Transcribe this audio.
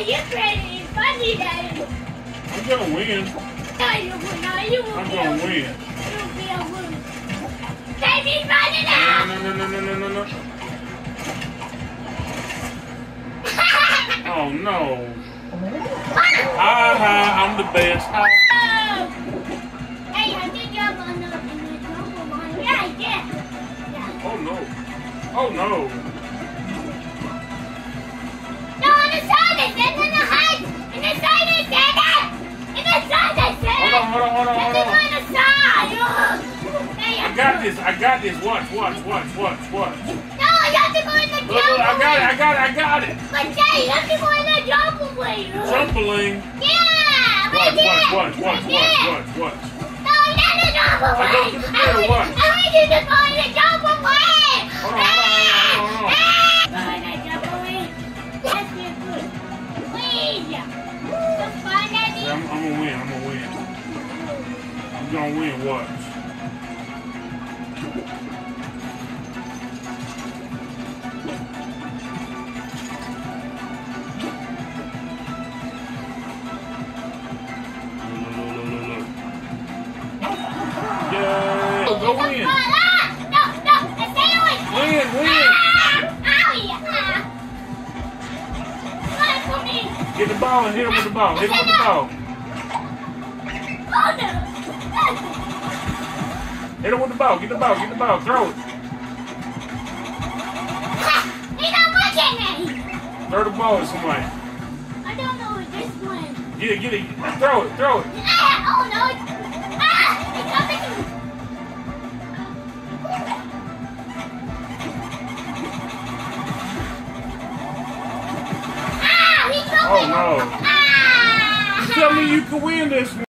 you're crazy. It's funny, Daddy. I'm gonna win. No, you will not. You will I'm be gonna a win. You'll be a winner. Baby, run it out. No. Oh no. I'm the best. Oh. Hey, I did jump on the jump line. Yeah, I did. Yeah. Oh no. Oh no. No, on the side it said, on the height. On the side it said it. On the side it said it. Hold on. Nothing on the side. Hey, I got this. Watch. No, you have to go in the Look, jump I got it. But Daddy, you have to go in the jump way. Trampoline. Yeah, right there. Watch. No, not the jump away. I go to the middle, watch. I want you to go in the jump away. Hold on. Go in the jump away. That's good. Please. Just find that. Yeah, I'm gonna win. I'm gonna win. Watch. Yeah. Go win. No, stay away. Win. Owie. Come for me. Get the ball and hit him with the ball. Oh, no. Hit him with the ball. Get the ball. Throw it. He's not watching me. Throw the ball at somebody. I don't know what this one. Get it. Throw it. Oh, no. It's coming to me. He broke it. Oh no. Ah! Tell me you can win this one.